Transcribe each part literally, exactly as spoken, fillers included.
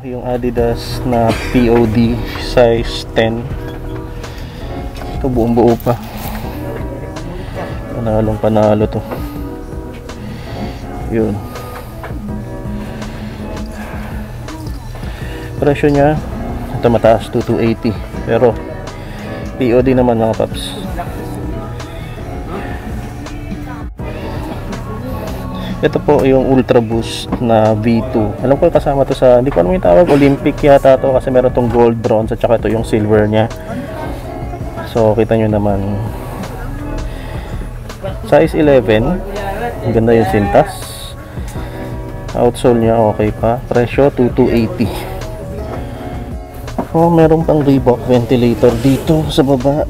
yung Adidas na P O D size ten. Ito buong buo pa. Panalong panalo to. Yun. Presyo niya ito mataas, two thousand two hundred eighty, pero P O D naman mga paps. Ito po yung Ultra Boost na V two. Alam ko kasama to sa, hindi ko alam yung tawag, Olympic yata to kasi meron tong gold, bronze at saka ito yung silver niya. So kita nyo naman, size eleven. Ang ganda yung sintas. Outsole niya okay pa. Presyo two thousand two hundred eighty. Oh, meron pang Reebok ventilator dito sa baba.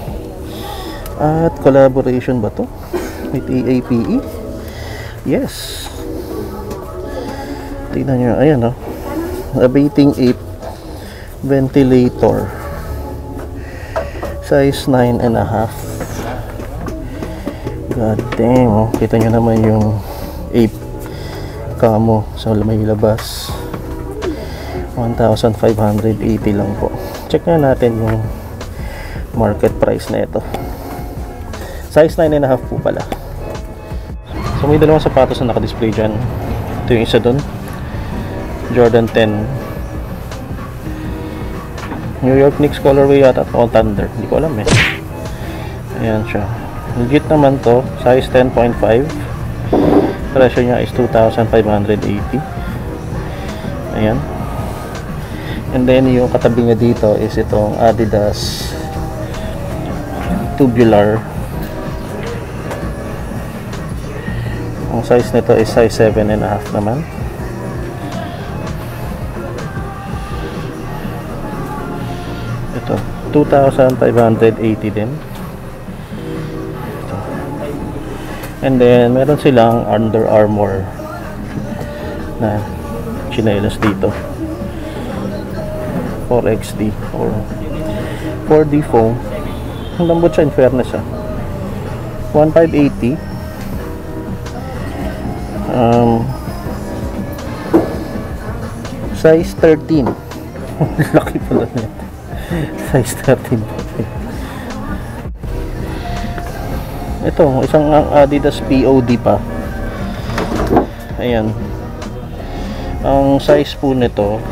At collaboration ba to with A A P E? Yes. Tingnan nyo, ayan o, oh. Abating ape ventilator, size nine and a half. God damn, oh. Kita nyo naman yung ape camo sa may labas. One thousand five hundred eighty lang po. Check na natin yung market price na ito. Size nine and a half po pala. So may dalawang sapatos na naka-display dyan. Ito yung isa dun, Jordan ten, New York Knicks colorway yata o Thunder, hindi ko alam eh. Ayan siya, legit naman to. Size ten point five. Presyo niya is two thousand five hundred eighty. Ayan. And then yung katabi niya dito is itong Adidas Tubular. Ang size nito is size seven and a half naman. Ito, two thousand five hundred eighty din. Ito. And then meron silang Under Armour na chinelas dito, four X D or four D foam. Ang lambot siya in fairness ah. one thousand five hundred eighty. Um, size thirteen. Laki pala nito. Size thirteen. Ito, isang Adidas P O D pa. Ayan. Ang size po nito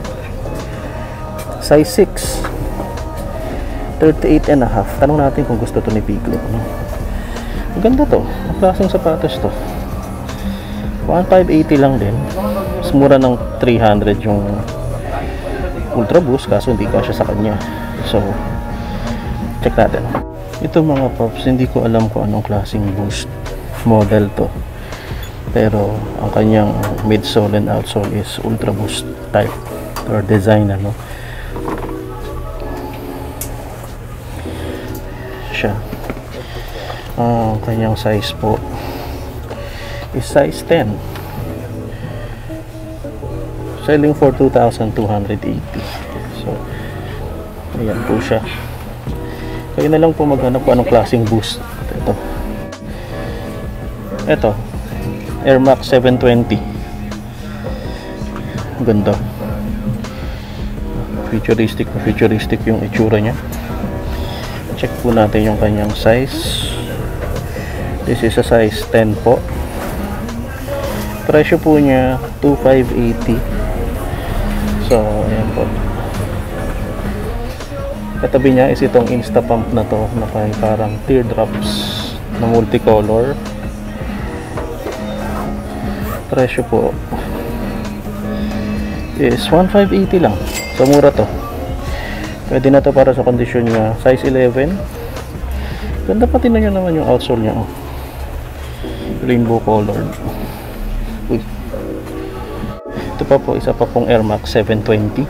size six, thirty-eight and a half. Tanong natin kung gusto to ni Pico. Ang ganda to. Ang klaseng sapatos to. one thousand five hundred eighty lang din. Mas mura ng three hundred yung Ultra Boost, kaso hindi kasya sa kanya. So check natin. Ito mga pops, hindi ko alam kung anong klaseng boost model to, pero ang kanyang midsole and outsole is Ultra Boost type or design ano. Siya. Ang kanyang size po is size ten, selling for two thousand two hundred eighty. So ayan po siya. Kayo na lang po maghanap po anong klaseng boost. Ito, ito Air Max seven twenty. Ganda, futuristic na futuristic yung itsura nya. Check po natin yung kanyang size. This is a size ten po. Presyo po niya two thousand five hundred eighty. So ayan po. Katabi niya is itong Insta Pump na to na parang teardrops na multicolor. Presyo po is one thousand five hundred eighty lang. So mura to. Pwede na to para sa kondisyon niya. Size eleven. Ganda, pati na nyo naman yung outsole niya. Oh. Rainbow colored. Uy. Ito pa po, isa pa pong Air Max seven twenty.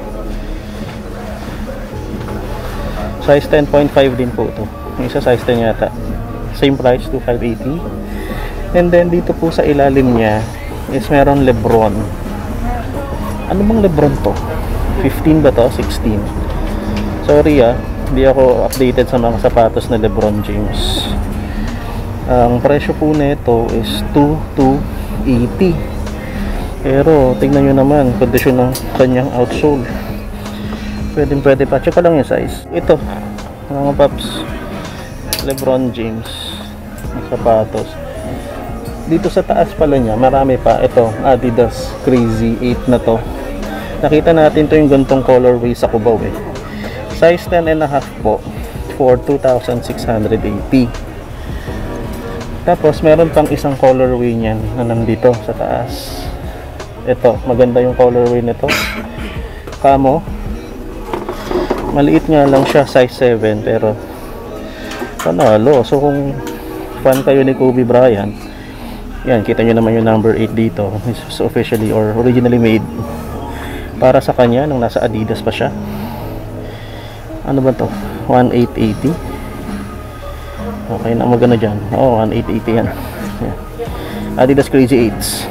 Size ten point five din po ito. Yung isa size ten yata. Same price, two thousand five hundred eighty. And then dito po sa ilalim niya is meron Lebron. Ano bang Lebron to? fifteen ba to? sixteen. Sorry ah, hindi ako updated sa mga sapatos na Lebron James. Ang presyo po nito is two thousand two hundred eighty. Pero tingnan nyo naman kondisyon ng kanyang outsole. Pwede pwede pa. Check ko lang yung size. Ito mga paps, Lebron James na sapatos. Dito sa taas pala niya marami pa. Ito Adidas Crazy eight na to. Nakita natin to yung gantong colorway sa Cubao eh. Size ten and a half po for two thousand six hundred eighty. Tapos meron pang isang colorway niyan na nandito sa taas. Ito, maganda yung colorway nito. Camo. Maliit nga lang siya, size seven, pero panalo. So kung fan kayo ni Kobe Bryant, yan, kita nyo naman yung number eight dito. This is officially or originally made para sa kanya nung nasa Adidas pa siya. Ano ba to? eighteen eighty. Okay na, maganda dyan. Oo, oh, eighteen eighty yan. Yan. Adidas Crazy eights.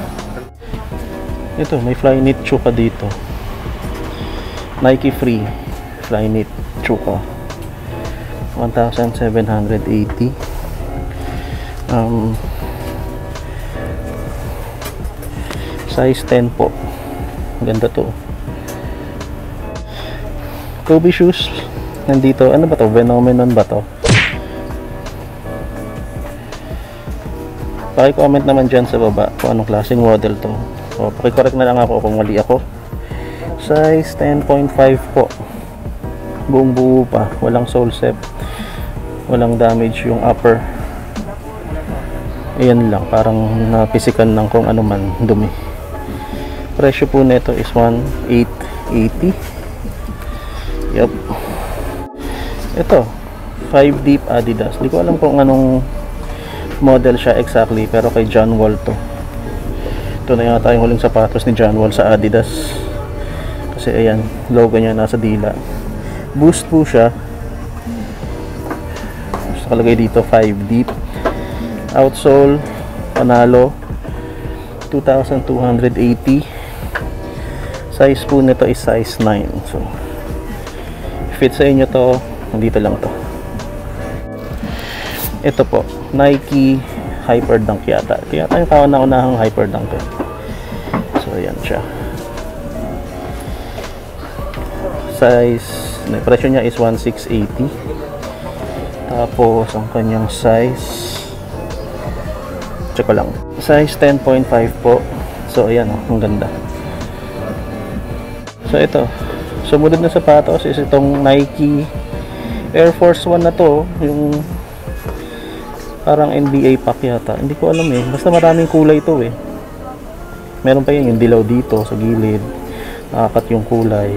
Ito, may Flyknit Chuka dito. Nike Free Flyknit Chuka seventeen eighty. Um, size ten po. Ganda to. Kobe shoes nandito. Ano ba to? Phenomenon ba to? Paki-comment naman dyan sa baba kung anong klaseng model to. So, paki-correct na lang ako kung mali ako. Size ten point five po. Buong buo pa. Walang sole set. Walang damage yung upper. Ayan lang. Parang napisikan ng kung ano man dumi. Presyo po nito is eighteen eighty. Yup. Ito. five deep Adidas. Di ko alam kung anong model siya exactly. Pero kay John Wall to. Ito na yata yung huling sapatos ni John Wall sa Adidas. Kasi ayan, logo niya nasa dila. Boost po siya. Nakalagay dito five deep. Outsole panalo two thousand two hundred eighty. Size po nito is size nine. So fit sa inyo to, nandito lang to. Ito po, Nike Hyperdunk yata. Yata yung kauna-unahang Hyperdunk to. So ayan siya. Size, presyo niya is sixteen eighty. Tapos ang kanyang size, check ko lang, size ten point five po. So ayan oh, ang ganda. So ito, sumunod na sapatos is itong Nike Air Force One na to, yung parang N B A pack yata. Hindi ko alam eh, basta maraming kulay to eh. Meron pa yun yung dilaw dito sa gilid, nakakat yung kulay.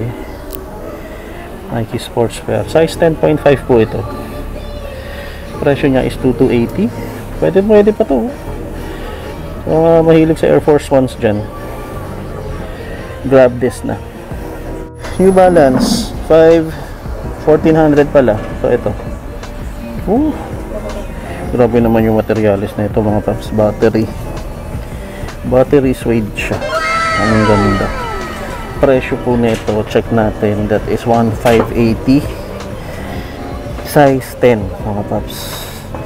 Nike Sportswear, size ten point five po ito. Presyo niya is twenty-two eighty. Pwede pwede pa to. So, uh, mahilig sa Air Force Ones dyan, grab this na. New Balance five fourteen hundred pala. So ito. Ooh. Grabe naman yung materialis na ito mga paps. Battery. Battery suede siya. Ang ganda. Presyo po nito, check natin, that is fifteen eighty. Size ten mga paps.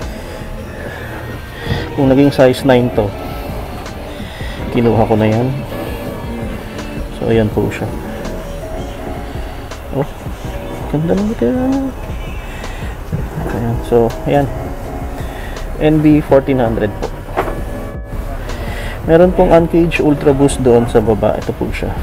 Kung naging size nine to, kinuha ko na yan. So ayan po siya. Oh, ganda ng material. Ayan, so ayan, N B fourteen hundred po. Meron pong Uncaged Ultra Boost doon sa baba. Ito po siya.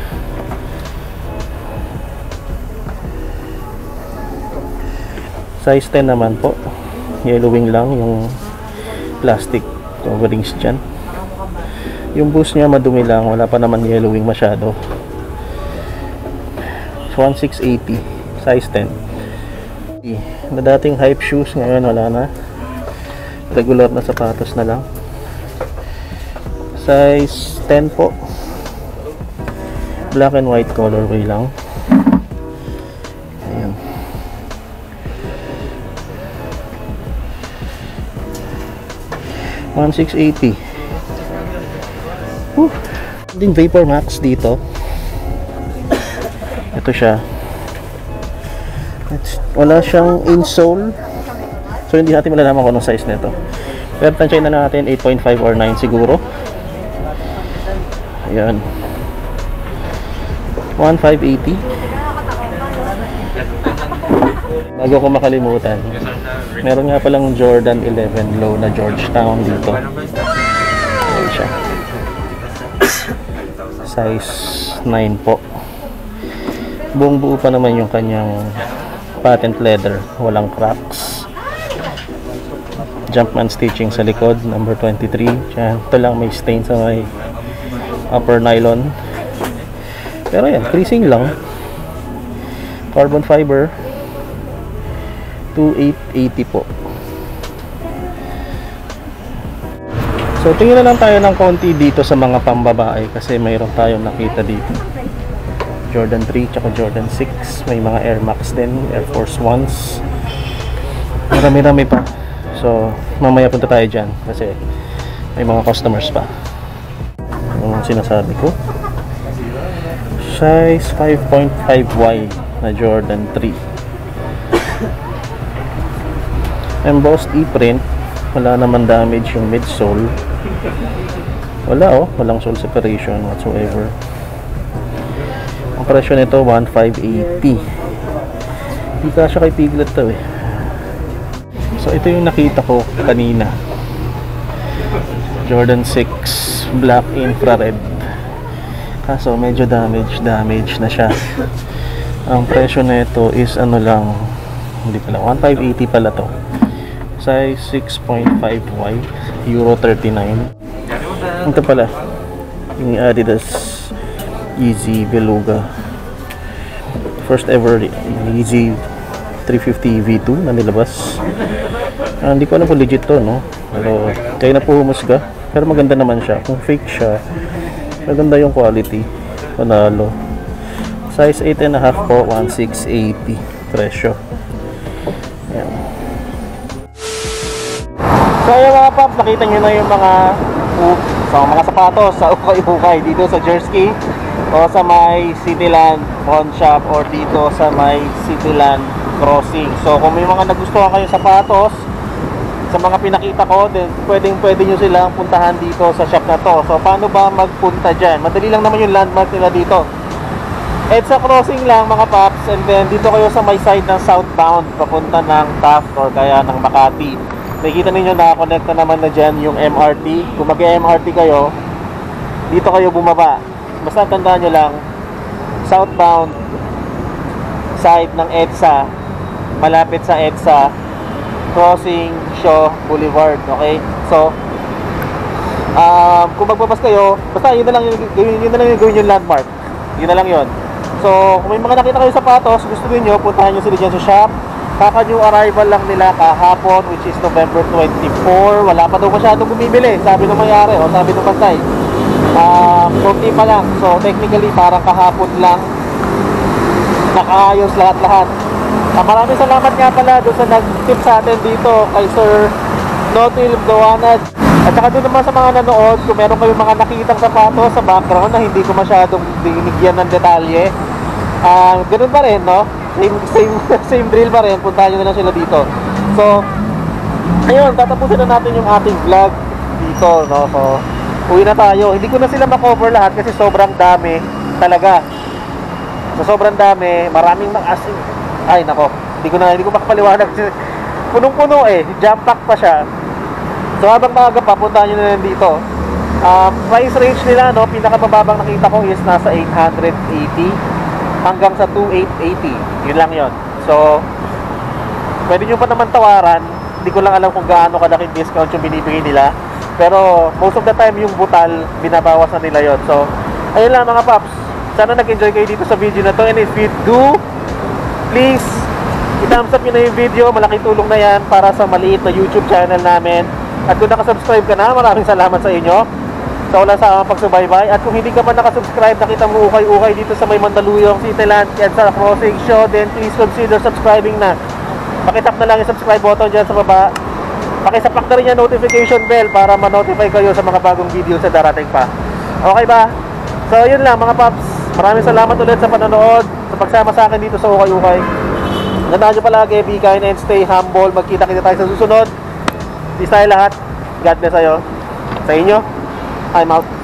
Size ten naman po. Yellowing lang yung plastic coverings dyan. Yung boost niya madumi lang, wala pa naman yellowing masyado. sixteen eighty, size ten. Na dating hype shoes, ngayon wala na. Regular na sapatos na lang. Size ten po. Black and white colorway lang. Ayan. sixteen eighty. Woo. Ding Vapor Max dito. Ito siya. It's, wala siyang insole. So hindi natin malalaman kung anong size nito. Pero tansyahin na natin eight point five or nine siguro. Ayan. one five eighty. Bago ko makalimutan, meron nga palang Jordan eleven low na Georgetown dito. Ayan siya. Size nine po. Buong buo pa naman yung kanyang patent leather. Walang cracks. Jumpman stitching sa likod, number twenty-three. Diyan. Ito lang may stain sa may upper nylon. Pero yan, creasing lang. Carbon fiber. twenty-eight eighty po. So tingin na lang tayo ng konti dito sa mga pambabae kasi mayroon tayong nakita dito. Jordan three tsaka Jordan six. May mga Air Max din, Air Force Ones. Marami-rami pa. So mamaya punta tayo dyan kasi may mga customers pa. Yung sinasabi ko, size five point five Y na Jordan three. Embossed e-print. Wala naman damage yung midsole. Wala oh, walang sole separation whatsoever. Ang presyo nito one five eighty. Hindi kasya kay Piglet to eh. So ito yung nakita ko kanina, Jordan six black infrared. Kaso medyo damage damage na siya. Ang presyo nito is ano lang, hindi pala, one five eighty pala to. Size six point five Y, Euro thirty-nine. Ito pala yung Adidas Yeezy Beluga, first ever Yeezy three fifty V two na nilabas. Ah, hindi ko alam kung legit to, no? Pero kayo na po humusga. Pero maganda naman siya. Kung fake siya, maganda yung quality. Panalo. Size eight and a half po, one six eighty presyo. Ayan. So yung mga paps, nakita nyo na yung mga uh, so, mga sapatos sa ukay-ukay dito sa Jersey o sa may Cityland pawn shop or dito sa may Cityland crossing. So kung may mga nagustuhan kayong sapatos sa mga pinakita ko, then pwedeng pwede nyo silang puntahan dito sa shop na to. So paano ba magpunta dyan? Madali lang naman yung landmark nila dito. EDSA crossing lang mga paps, and then dito kayo sa may side ng southbound papunta ng Taft or kaya ng Makati. Nakikita ninyo na connect na naman na dyan yung M R T. Kung mag-M R T kayo, dito kayo bumaba. Basta tandaan nyo lang, southbound side ng EDSA, malapit sa EDSA crossing Shaw Boulevard. Okay, so um, kung magbabas kayo, basta yun na lang yung, yun, yun na lang yung gawin yung landmark. Yun na lang yun. So kung may mga nakita kayo sapatos, gusto niyo puntahan nyo sila dyan sa shop. Kaka-new arrival lang nila kahapon, which is November twenty-four. Wala pa daw masyadong bumibili, sabi ng mayari o sabi ng bantay. Um, konti pa lang. So technically parang kahapon lang nakaayos lahat-lahat. Uh, maraming salamat nga pala doon sa nag-tip sa atin dito kay Sir Notil Gawanad. At saka doon naman sa mga nanood, kung meron kayong mga nakitang sapatos sa background na hindi ko masyadong binigyan ng detalye, uh, ganun pa rin, no? Same, same, same drill pa rin, puntahan nyo na lang sila dito. So ayun, tatapusin na natin yung ating vlog dito, no? So uwi na tayo. Hindi ko na sila makover lahat kasi sobrang dami talaga. So sobrang dami, maraming mag-asin. Ay nako, hindi ko na, hindi ko makapaliwanag. Punong-puno eh, jam pack pa siya. So habang maaga pa, puntahan nyo na lang dito. um, Price range nila, no, pinakamababang nakita ko is nasa eight hundred eighty hanggang sa twenty-eight eighty. Yun lang yon. So pwede nyo pa naman tawaran. Hindi ko lang alam kung gaano kalaking discount yung binibigay nila, pero most of the time yung butal, binabawas na nila yon. So ayun lang mga paps, sana nag-enjoy kayo dito sa video na to. And if you do, please i-thumbs up nyo na yung video. Malaking tulong na yan para sa maliit na YouTube channel namin. At kung nakasubscribe ka na, maraming salamat sa inyo sa wala sa pagsubaybay. At kung hindi ka pa nakasubscribe, nakita mo ukay-ukay dito sa may Mandaluyong, Cityland, EDSA Crossing Show, then please consider subscribing na. Pakitap na lang yung subscribe button dyan sa baba. Pakisapak na rin yung notification bell para ma-notify kayo sa mga bagong video sa darating pa. Okay ba? So yun lang mga paps, maraming salamat ulit sa panonood, sa pagsama sa akin dito sa ukay-ukay. Gandaan nyo palagi, be kind and stay humble. Magkita-kita tayo sa susunod. Peace tayo lahat. God bless sa'yo. Sa inyo, I'm out.